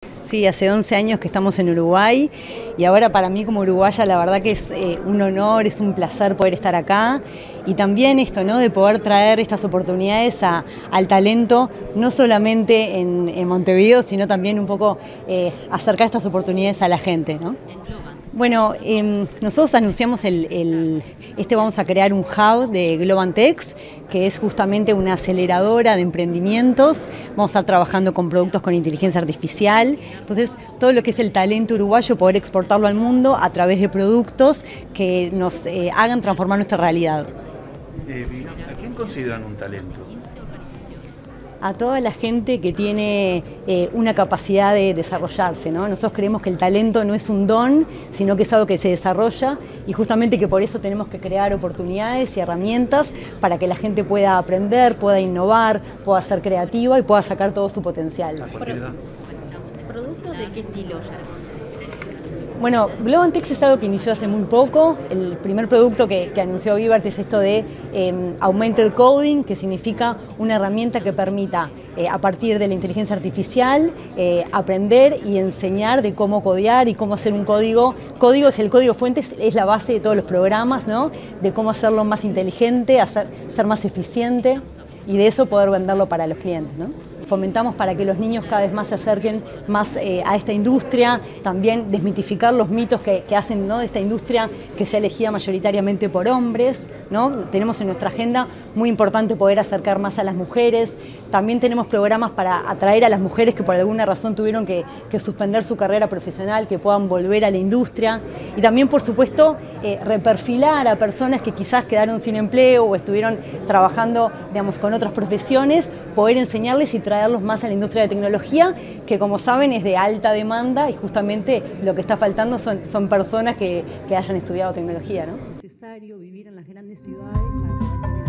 Sí, hace 11 años que estamos en Uruguay y ahora para mí como uruguaya la verdad que es un honor, es un placer poder estar acá y también esto, ¿no?, de poder traer estas oportunidades al talento, no solamente en Montevideo, sino también un poco acercar estas oportunidades a la gente, ¿no? Bueno, nosotros anunciamos vamos a crear un hub de Glovantex, que es justamente una aceleradora de emprendimientos. Vamos a estar trabajando con productos con inteligencia artificial. Entonces, todo lo que es el talento uruguayo, poder exportarlo al mundo a través de productos que nos hagan transformar nuestra realidad. ¿A quién consideran un talento? A toda la gente que tiene una capacidad de desarrollarse, ¿no? Nosotros creemos que el talento no es un don, sino que es algo que se desarrolla y justamente que por eso tenemos que crear oportunidades y herramientas para que la gente pueda aprender, pueda innovar, pueda ser creativa y pueda sacar todo su potencial. ¿Productos de qué estilo? Bueno, Glovantex es algo que inició hace muy poco. El primer producto que anunció Vivart es esto de Augmented Coding, que significa una herramienta que permita, a partir de la inteligencia artificial, aprender y enseñar de cómo codear y cómo hacer un código. El código fuente es la base de todos los programas, ¿no?, de cómo hacerlo más inteligente, ser más eficiente y de eso poder venderlo para los clientes, ¿no? Fomentamos para que los niños cada vez más se acerquen más a esta industria, también desmitificar los mitos que hacen, ¿no?, de esta industria que sea elegida mayoritariamente por hombres, ¿no? Tenemos en nuestra agenda muy importante poder acercar más a las mujeres, también tenemos programas para atraer a las mujeres que por alguna razón tuvieron que suspender su carrera profesional, que puedan volver a la industria y también, por supuesto, reperfilar a personas que quizás quedaron sin empleo o estuvieron trabajando, digamos, con otras profesiones, poder enseñarles y traerlos más a la industria de tecnología, que como saben es de alta demanda y justamente lo que está faltando son personas que hayan estudiado tecnología, ¿no? Es necesario vivir en las grandes ciudades para poder tener